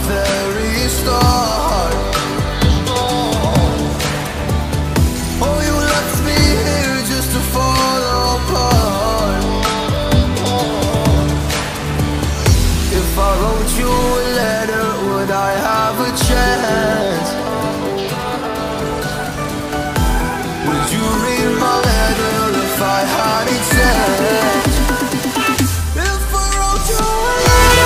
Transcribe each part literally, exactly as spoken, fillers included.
very start. Oh, you left me here just to fall apart. If I wrote you a letter, would I have a chance? Would you read my letter if I had it sent? If I wrote you a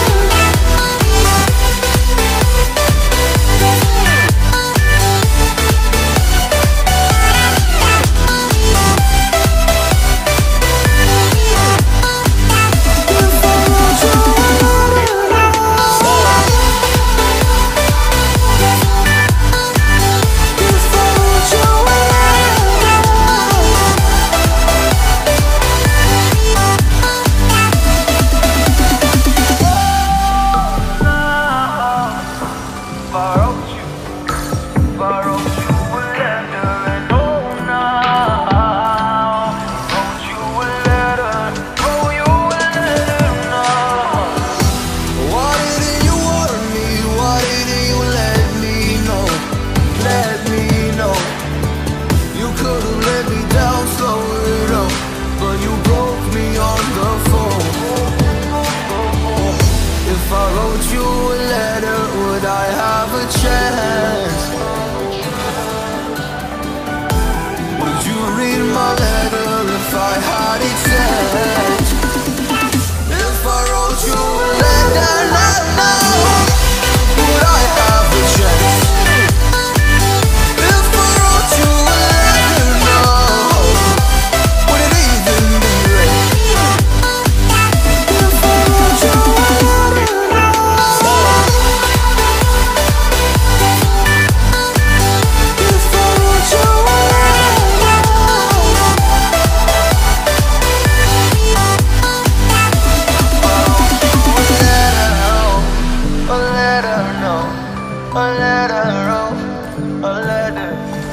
chance? Would you read my letter if I had it sent? If I wrote you a letter right now, would I have a chance? If I wrote you a letter now, would it even be read? If I wrote you a letter a letter, oh, a letter.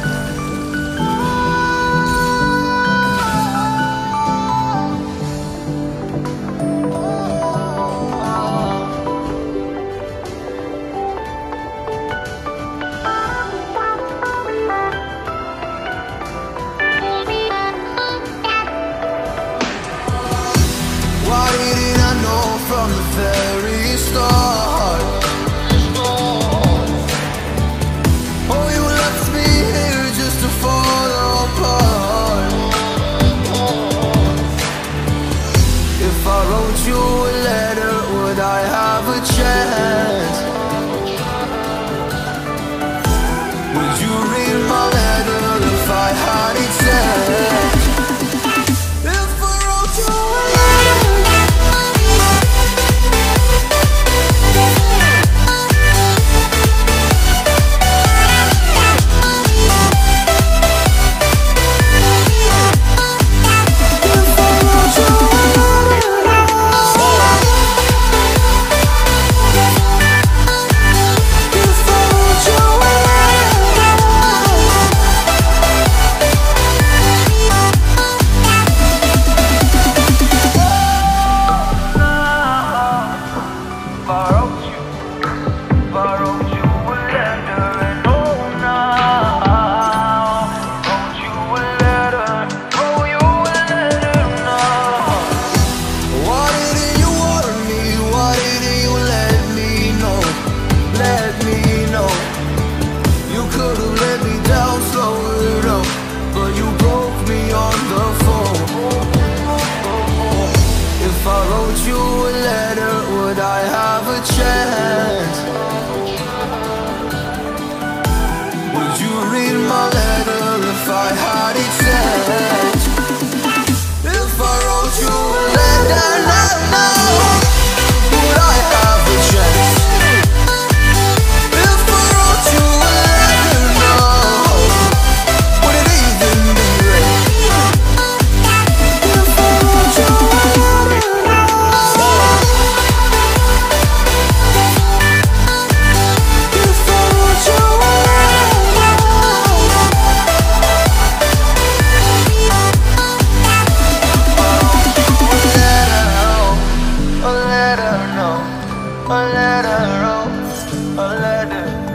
Why didn't I know from the very start? If I wrote you a letter, would I have a chance? Would you read my letter if I had it sent? If I wrote you a letter letter, oh, a letter.